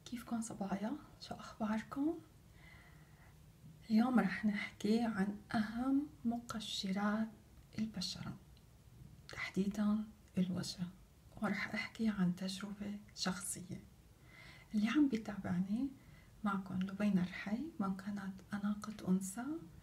كيفكن صبايا؟ شو أخباركم؟ اليوم رح نحكي عن أهم مقشرات البشرة، تحديدا الوجه، ورح أحكي عن تجربة شخصية. اللي عم بيتابعني معكم لبينة الحي من قناة أناقة أنثى.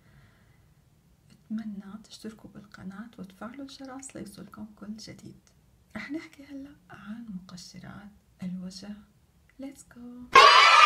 أتمنى تشتركوا بالقناة وتفعلوا الجرس ليوصلكم كل جديد. رح نحكي هلأ عن مقشرات الوجه. Let's go.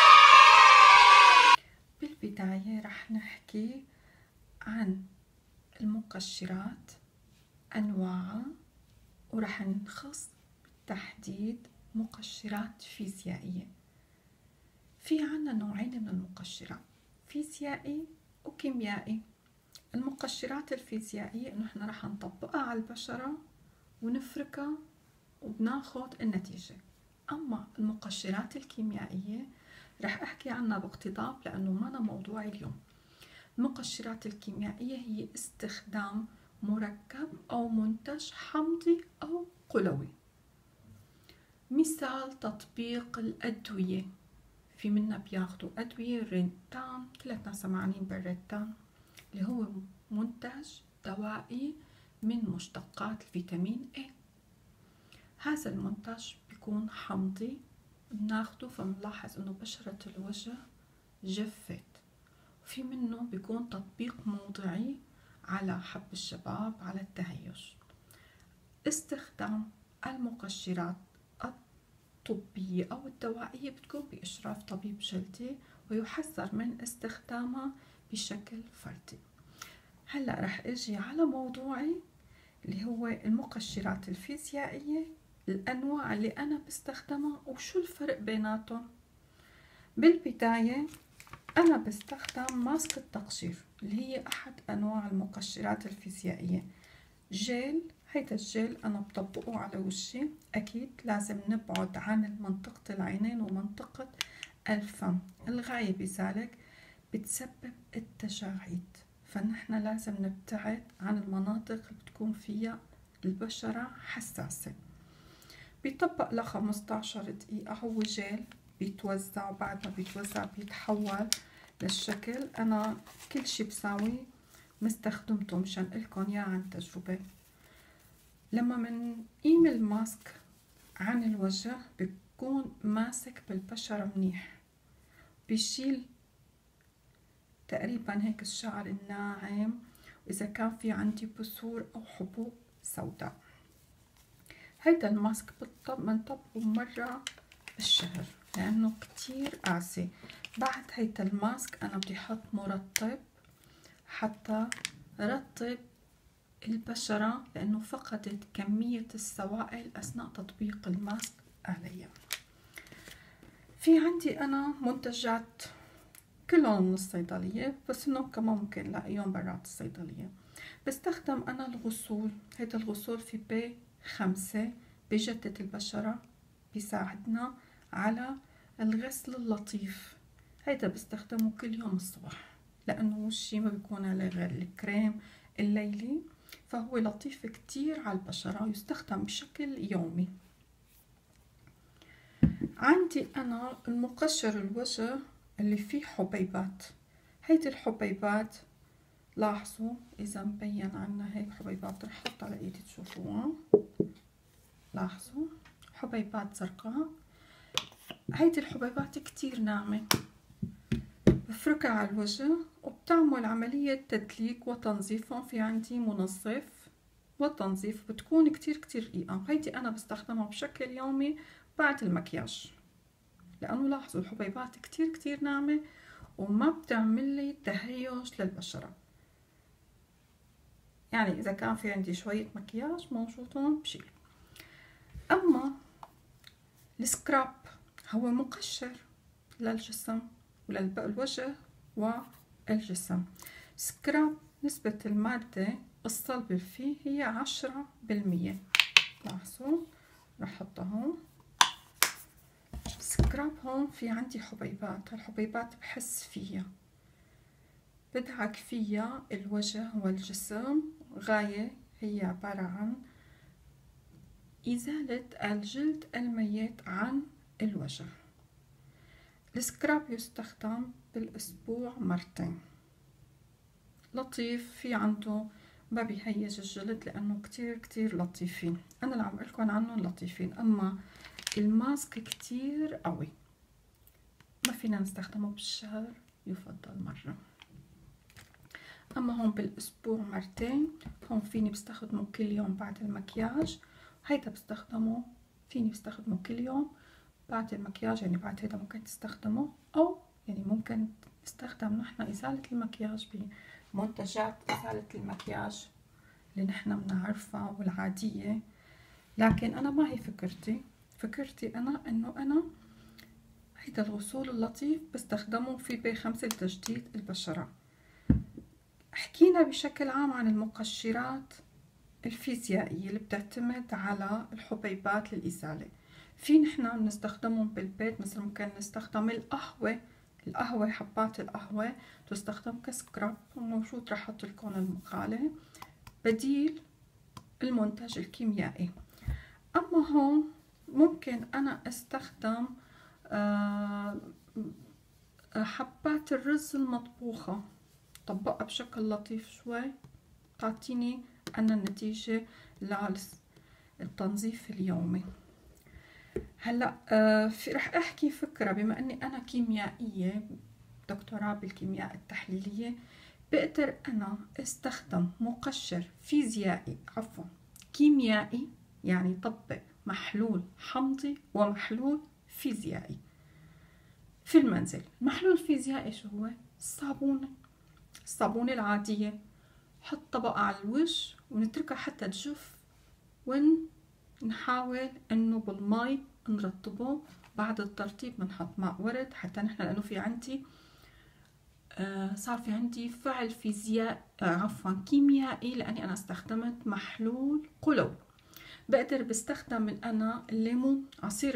بالبداية رح نحكي عن المقشرات أنواعها، ورح نخص بالتحديد مقشرات فيزيائية. في عنا نوعين من المقشرات، فيزيائي وكيميائي. المقشرات الفيزيائية نحن رح نطبقها على البشرة ونفركها وبناخد النتيجة. أما المقشرات الكيميائية رح أحكي عنها باقتضاب لأنه مانا موضوعي اليوم. المقشرات الكيميائية هي استخدام مركب أو منتج حمضي أو قلوي. مثال تطبيق الأدوية، في منا بياخدوا أدوية رينتان، كلنا سمعانين بالرينتان اللي هو منتج دوائي من مشتقات الفيتامين A. هذا المنتج بيكون حمضي، بناخده فمنلاحظ انه بشرة الوجه جفت. في منه بيكون تطبيق موضعي على حب الشباب، على التهيج. استخدام المقشرات الطبية أو الدوائية بتكون بإشراف طبيب جلدي، ويحذر من استخدامها بشكل فردي. هلأ رح اجي على موضوعي اللي هو المقشرات الفيزيائية، الأنواع اللي أنا بستخدمها وشو الفرق بيناتهم. بالبداية أنا بستخدم ماسك التقشير اللي هي أحد أنواع المقشرات الفيزيائية. جيل، هيدا الجيل أنا بطبقه على وجهي. أكيد لازم نبعد عن منطقة العينين ومنطقة الفم، الغاية بذلك بتسبب التجاعيد، فنحن لازم نبتعد عن المناطق اللي بتكون فيها البشرة حساسة. بيطبق ل 15 دقيقة. هو جيل بيتوزع، بعد ما بيتوزع بيتحول للشكل. أنا كل شي بساوي مستخدمته مشان إلكن يا عن تجربة. لما منقيم الماسك عن الوجه بيكون ماسك بالبشرة منيح، بيشيل تقريبا هيك الشعر الناعم، وإذا كان في عندي بثور أو حبوب سوداء. هيدا الماسك منطبقه مرة بالشهر لأنه كتير قاسي. بعد هيدا الماسك أنا بدي حط مرطب حتى رطب البشرة، لأنه فقدت كمية السوائل أثناء تطبيق الماسك عليها. في عندي أنا منتجات كلهم من الصيدلية، بس إنه كمان ممكن نلاقيهم برات الصيدلية. بستخدم أنا الغسول. هيدا الغسول في B5، بجدد البشرة، بيساعدنا على الغسل اللطيف. هيدا بستخدمه كل يوم الصبح لأنه وشي ما بيكون عليه غير الكريم الليلي، فهو لطيف كتير على البشرة ويستخدم بشكل يومي. عندي أنا المقشر الوجه اللي فيه حبيبات. هيدي الحبيبات لاحظوا إذا مبين عنا هيك حبيبات، رح أحط على إيدي تشوفوها. لاحظوا حبيبات زرقاء. هيدي الحبيبات كتير ناعمة، بفركها على الوجه وبتعمل عملية تدليك وتنظيفهم. في عندي منظف وتنظيف، بتكون كتير رقيقة. هيدي أنا بستخدمها بشكل يومي بعد المكياج، لأنه لاحظوا الحبيبات كتير ناعمة وما بتعملي تهيج للبشرة. يعني إذا كان في عندي شوية مكياج موجودون بشيل. أما السكراب هو مقشر للجسم وللوجه والجسم. سكراب نسبة المادة الصلبة فيه هي 10%. لاحظوا رح احطها هون. سكراب هون في عندي حبيبات، هالحبيبات بحس فيها، بدعك فيها الوجه والجسم. غاية هي عبارة عن إزالة الجلد الميت عن الوجه. السكراب يستخدم بالأسبوع مرتين، لطيف، في عنده ما بيهيج الجلد لأنه كتير لطيفين. أنا اللي عم بقولكن عنهم لطيفين، أما الماسك كتير قوي، ما فينا نستخدمه بالشهر، يفضل مرة. أما هون بالأسبوع مرتين، هون فيني بستخدمه كل يوم بعد المكياج، هيدا بستخدمه فيني بستخدمه كل يوم بعد المكياج، يعني بعد هيدا ممكن تستخدمه، أو يعني ممكن نستخدم نحن إزالة المكياج بمنتجات إزالة المكياج اللي نحن بنعرفها والعادية. لكن أنا ما هي فكرتي أنا إنه أنا هيدا الغسول اللطيف بستخدمه في B5 لتجديد البشرة. حكينا بشكل عام عن المقشرات الفيزيائية اللي بتعتمد على الحبيبات للإزالة. في نحن بنستخدمهم بالبيت، مثلا ممكن نستخدم القهوة، حبات القهوة تستخدم كسكراب، وموجود رح احط لكم المقالة بديل المنتج الكيميائي. اما هون ممكن انا استخدم حبات الرز المطبوخة، طبقها بشكل لطيف شوي، تعطيني أنا النتيجة للتنظيف اليومي. هلا رح احكي فكرة، بما اني انا كيميائية دكتوراه بالكيمياء التحليلية، بقدر انا استخدم مقشر كيميائي، يعني طبق محلول حمضي ومحلول فيزيائي في المنزل. المحلول الفيزيائي شو هو؟ الصابونة العادية، حط طبقة على الوجه ونتركها حتى تجف، ونحاول انه بالمي نرطبه. بعد الترطيب بنحط ماء ورد، حتى نحن لانه في عندي صار في عندي فعل كيميائي، لاني انا استخدمت محلول قلوي. بقدر بستخدم انا الليمون، عصير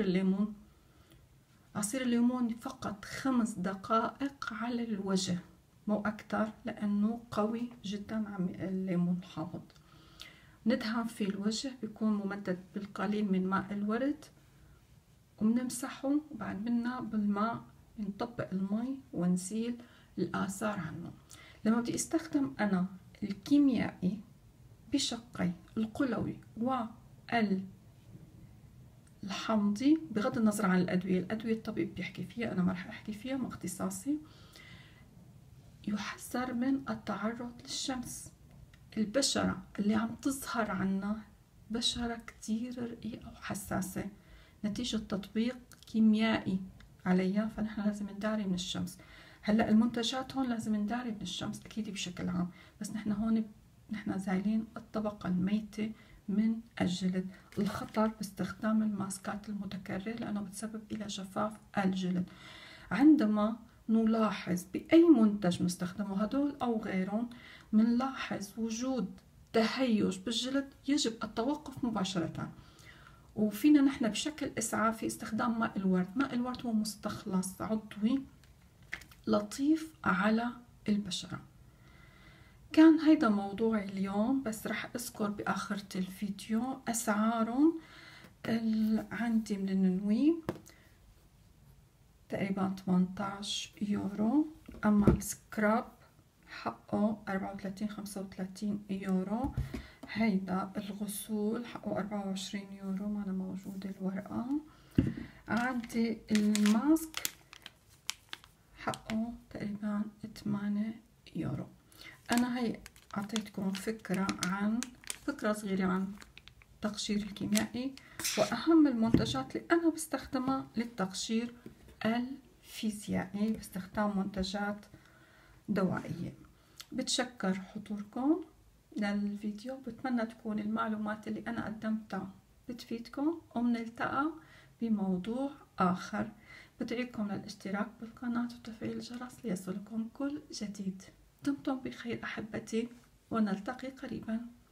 الليمون فقط 5 دقائق على الوجه، مو اكتر، لانه قوي جدا الليمون الحامض. ندهن في الوجه، بيكون ممدد بالقليل من ماء الورد، وبنمسحه، وبعد منا بالماء بنطبق المي ونزيل الآثار عنه. لما بدي استخدم أنا الكيميائي بشقي القلوي والحمضي، بغض النظر عن الأدوية الطبيب بيحكي فيها، أنا ما رح أحكي فيها، ما اختصاصي، يحذر من التعرض للشمس. البشرة اللي عم تظهر عنا بشرة كتير رقيقة وحساسة نتيجة تطبيق كيميائي عليها، فنحن لازم نداري من الشمس. هلا المنتجات هون لازم نداري من الشمس اكيد بشكل عام، بس نحن هون نحن زايلين الطبقة الميتة من الجلد. الخطر باستخدام الماسكات المتكرر لأنه بتسبب إلى جفاف الجلد. عندما نلاحظ بأي منتج نستخدمه، هدول أو غيرهم، منلاحظ وجود تهيج بالجلد، يجب التوقف مباشرة. وفينا نحن بشكل إسعافي استخدام ماء الورد هو مستخلص عضوي لطيف على البشرة. كان هيدا موضوعي اليوم، بس رح أذكر بآخرة الفيديو أسعارهم. عندي من النوي تقريبا 18 يورو، أما السكراب حقه 34-35 يورو. هيدا الغسول حقه 24 يورو، ما أنا موجودة الورقة. عندي الماسك حقه تقريبا 8 يورو. أنا هي أعطيتكم فكرة صغيرة عن التقشير الكيميائي وأهم المنتجات اللي أنا بستخدمها للتقشير الفيزيائي باستخدام منتجات دوائية. بتشكر حضوركم للفيديو، بتمنى تكون المعلومات اللي أنا قدمتها بتفيدكم، ومنلتقى بموضوع آخر. بدعيكم للاشتراك بالقناة وتفعيل الجرس ليصلكم كل جديد. دمتم بخير أحبتي، ونلتقي قريبا.